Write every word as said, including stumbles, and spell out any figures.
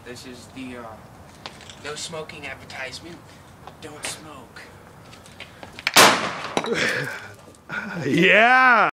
This is the uh, no smoking advertisement. Don't smoke. Yeah!